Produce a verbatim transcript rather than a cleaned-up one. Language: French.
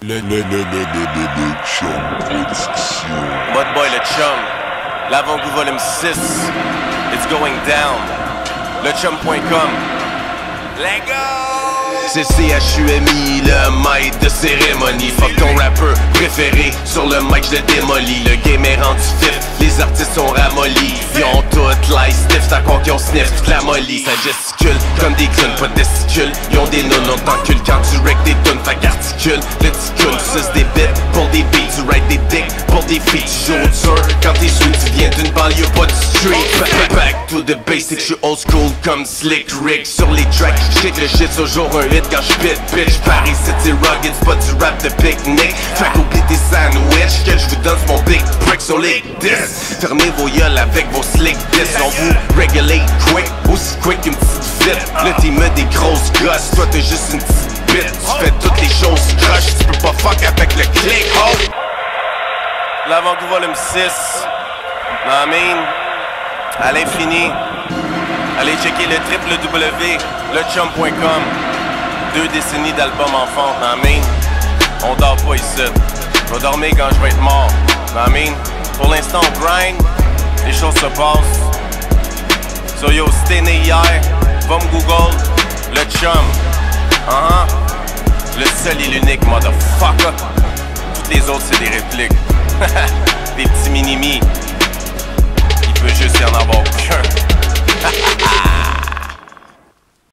Le, le, le, le, le, le, le Chum production. Mode boy, le Chum. L'avant-goût volume six. It's going down. Le chum point com. Let's go! C'est C H U M I, le maître de cérémonie. Fuck ton rappeur préféré, sur le mic je le démolis. Le game est rendu fif, les artistes sont ramollis. Ils ont toutes l'ice sniff, t'as quoi qu'ils ont sniff toute la molly. Ça gesticule comme des clowns, pas de testicules. Ils ont des nonnes, on t'encule quand tu wreck des tunes. Fait qu'articule, le ticule, tu suces des bits pour des beats. Tu write des dicks pour des feats. Tu joues au dur quand t'es sous, tu viens d'une banlieue, pas du street. Back, back to the basics, j'suis old school comme Slick Rick. Sur les tracks, j'shake le shit, c'est toujours un hit quand j'pit, bitch. Paris City rugged, c'est pas du rap de pique-nique. Fait qu'oublie tes sandwichs, que j'vous donne mon big brick sur les discs. Fermez vos yeux avec vos slick discs. On vous regulate quick, aussi quick qu'une petite vite. Le team a des grosses gosses, toi t'es juste une petite bite. Tu fais toutes les choses crush, tu peux pas fuck avec le click, oh. L'avant-goût volume six. Non, I mean, à l'infini. Allez checker le triple W, le chum point com. Deux décennies d'albums enfants, non, I mean. On dort pas ici. Je vais dormir quand je vais être mort, non, I mean. Pour l'instant, on grind, les choses se passent. So yo, si t'es né hier, va me Google, le chum. Uh-huh. Le seul et l'unique, motherfucker. Toutes les autres, c'est des répliques. Des petits mini-mi. Il peut juste y en avoir qu'un.